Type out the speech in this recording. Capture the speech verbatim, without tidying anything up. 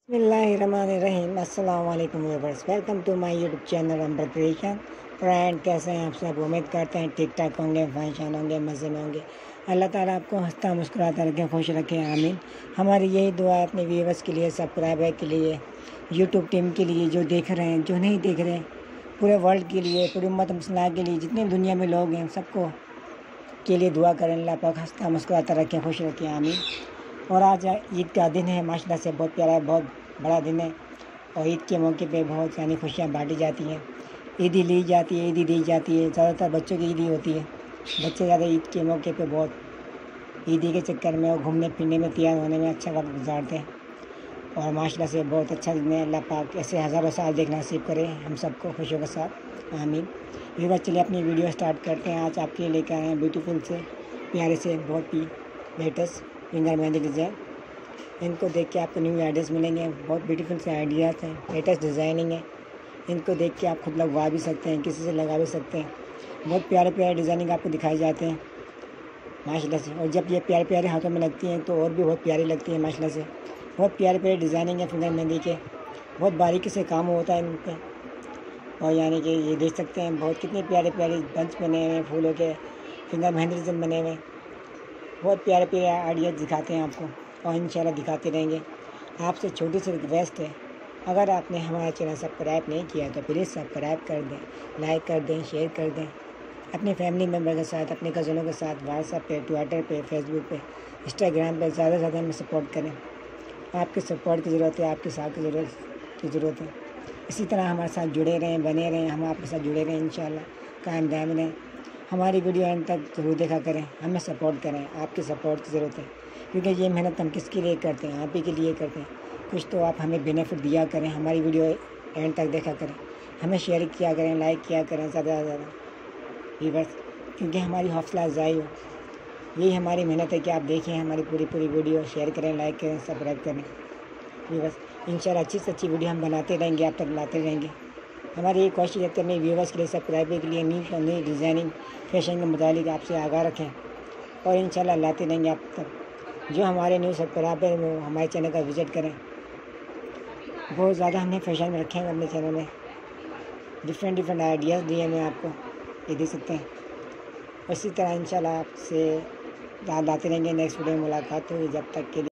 बिस्मिल्लाहिर्रहमानिर्रहीम। अस्सलाम वालेकुम viewers, welcome to my YouTube channel Amrit creation. Friend, कैसे हैं आप सब? उम्मीद करते हैं ठीक ठाक होंगे, फैशन होंगे, मज़े में होंगे। अल्लाह ताला आपको हंसता मुस्कुराता रखें, खुश रखें, आमीन। हमारी यही दुआ है अपने व्यूअर्स के लिए, सब्सक्राइबर के लिए, यूट्यूब टीम के लिए, जो देख रहे हैं, जो नहीं देख रहे हैं, पूरे वर्ल्ड के लिए, पूरी उम्मत मुस्लिम के लिए, जितने दुनिया में लोग हैं सबको के लिए दुआ करें। अल्लाह पाक हंसता मुस्कुराता रखें, खुश रखें, आमीन। और आज ईद का दिन है, माशाल्लाह से बहुत प्यारा, बहुत बड़ा दिन है। और ईद के मौके पे बहुत यानी खुशियाँ बांटी जाती हैं, ईदी ली जाती है, ईदी दी जाती है। ज़्यादातर बच्चों की ईदी होती है। बच्चे ज़्यादा ईद के मौके पे बहुत ईदी के चक्कर में और घूमने फिरने में, तैयार होने में अच्छा वक्त गुजारते हैं। और माशाल्लाह से बहुत अच्छा दिन है। अल्लाह पाक ऐसे हज़ारों साल देखना नसीब करे हम सबको खुशियों के साथ, आमीन। ये बात चलिए अपनी वीडियो स्टार्ट करते हैं। आज आपके लिए लेकर आए हैं ब्यूटीफुल से, प्यारे से, बहुत ही लेटेस्ट फिंगर मेहंदी डिज़ाइन। इनको देख के आपको न्यू आइडियाज़ मिलेंगे। बहुत ब्यूटीफुल से आइडियाज़ हैं, लेटेस्ट डिज़ाइनिंग है। इनको देख के आप खुद लगवा भी सकते हैं, किसी से लगा भी सकते हैं। बहुत प्यारे प्यारे डिज़ाइनिंग आपको दिखाए जाते हैं माशाल्लाह से। और जब ये प्यारे प्यारे हाथों में लगती हैं तो और भी बहुत प्यारी लगती है माशाल्लाह से। बहुत प्यारे प्यारे डिज़ाइनिंग है फिंगर मेहंदी के, बहुत बारीकी से काम होता है इन पर। और यानी कि ये देख सकते हैं बहुत कितने प्यारे प्यारे बंच बने हुए हैं फूलों के, फिंगर मेहंदी डिज़ाइन बने हुए। बहुत प्यारे प्यारे आइडियाज़ दिखाते हैं आपको और इंशाल्लाह दिखाते रहेंगे। आपसे छोटी सी रिक्वेस्ट है, अगर आपने हमारा चैनल सब्सक्राइब नहीं किया तो प्लीज़ सब्सक्राइब कर दें, लाइक कर दें, शेयर कर दें अपने फैमिली मेम्बर के साथ, अपने कज़नों के साथ। व्हाट्सएप पे, ट्विटर पे, फेसबुक पे, इंस्टाग्राम पे ज़्यादा से ज़्यादा हमें सपोर्ट करें। आपके सपोर्ट की ज़रूरत है, आपके साथ की ज़रूरत की ज़रूरत है। इसी तरह हमारे साथ जुड़े रहें, बने रहें, हम आपके साथ जुड़े रहें इंशाल्लाह, कायम दायम रहें। हमारी वीडियो एंड तक ज़रूर देखा करें, हमें सपोर्ट करें, आपकी सपोर्ट की ज़रूरत है। क्योंकि ये मेहनत हम किसके लिए करते हैं? आप ही के लिए करते हैं। कुछ तो आप हमें बेनिफिट दिया करें, हमारी वीडियो एंड तक देखा करें, हमें शेयर किया करें, लाइक किया करें ज़्यादा से ज़्यादा व्यूअर्स, क्योंकि हमारी हौसला अफजाई हो। यही हमारी मेहनत है कि आप देखें हमारी पूरी पूरी वीडियो, शेयर करें, लाइक करें, सब्सक्राइब करें व्यूअर्स। इंशाल्लाह अच्छी से अच्छी वीडियो हम बनाते रहेंगे, आप तक लाते रहेंगे। हमारी ये कोशिश है कि अपने व्यूअर्स के लिए, सब्सक्राइबर के लिए न्यू नई डिज़ाइनिंग फैशन के मुताबिक आपसे आगाह रखें और इंशाल्लाह लाते रहेंगे आप तक। जो हमारे न्यू सब्सक्राइबर वो हमारे चैनल का विज़िट करें। बहुत ज़्यादा हमने फैशन में रखे हैं अपने चैनल में, डिफरेंट डिफरेंट आइडियाज़ दिए हैं आपको, ये देख सकते हैं। इसी तरह इंशाल्लाह आपसे लाते रहेंगे। नेक्स्ट वीडियो में मुलाकात होगी, जब तक के लिए।